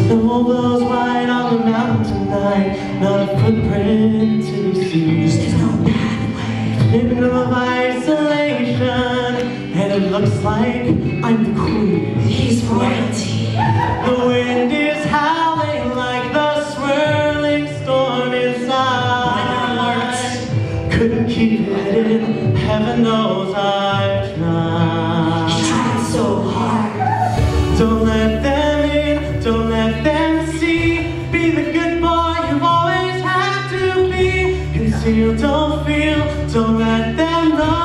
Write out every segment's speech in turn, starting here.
Snow blows white on the mountain tonight, not a footprint to be seen. There's no pathway. In the middle of isolation, and it looks like I'm the queen. He's royalty. The wind is howling like the swirling storm inside. Couldn't keep it in, heaven knows I've tried. He tried so hard. Don't let them in, don't let them see. Be the good boy you've always had to be. Conceal, don't feel, don't let them know.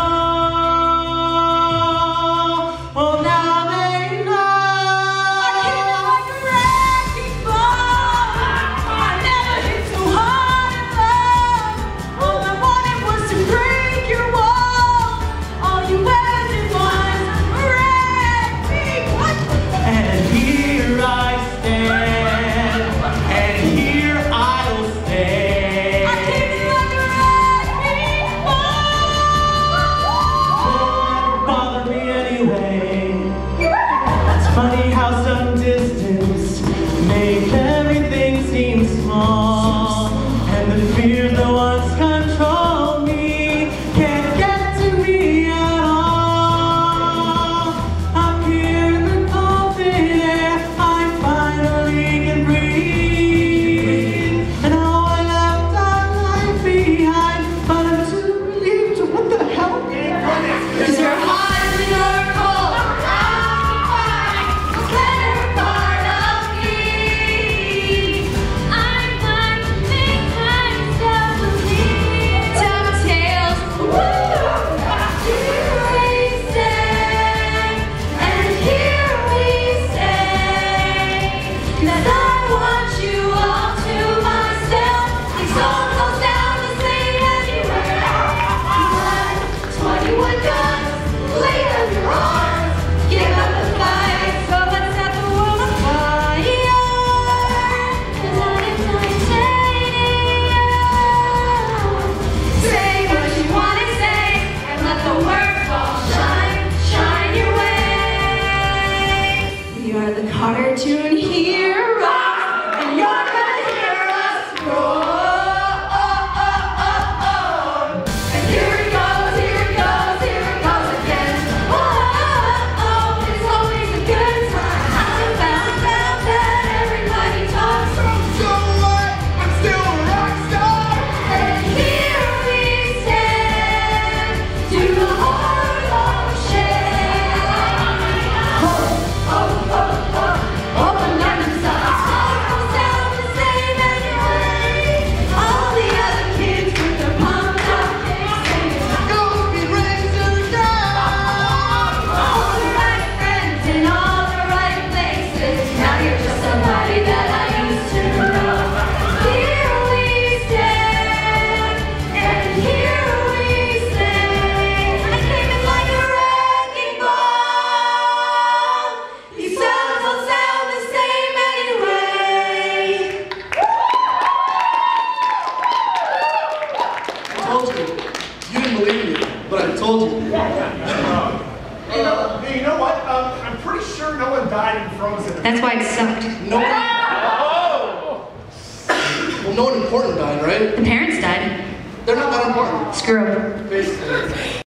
Well, now they know. I came in like a wrecking ball. I never hit so hard in love. All I wanted was to break your walls. All you ever did was wreck me. What? And here I stand, and here I'll stay. I came in like a wrecking ball. Don't ever bother me anyway. It's funny how some distance make everything seem small, and the fears that once controlled me can't get to me at all. Up here in the cold air, I finally can breathe. And all I left our life behind, but I'm too relieved to what the hell? Cause you're hot and you're cold. I'm better part of me. I'm going to make myself believe. DuckTales, here we stand, and here we stay. 'Cause I want you all to myself. These songs all sound the same anywhere. 21 guns, lay down your arms, give up the fight, so let's set the world on fire. 'Cause I am titanium. Say what you wanna say, and let the words fall. Shine, shine your way. We are the cartoon heroes, and you're gonna hear us roar. And here it goes, here it goes, here it goes again. It's always a good time. I found out that everybody talks from. So what? I'm still a rock star. And here we stand, to the heart of shame. Open up the side. All sound the same anyway. All the other kids with their pumped up kicks singing. Gonna be raising down. All the right friends in all the right places. Now you're just somebody that I used to know. Here we stand, and here we stay. I came in like a wrecking ball. These songs all sound the same anyway. I told you. You didn't believe me, but I told you. Hey, you know what? I'm pretty sure no one died in Frozen. That's why it sucked. No one. Well, no one important died, right? The parents died. They're not that important. Screw 'em. Basically.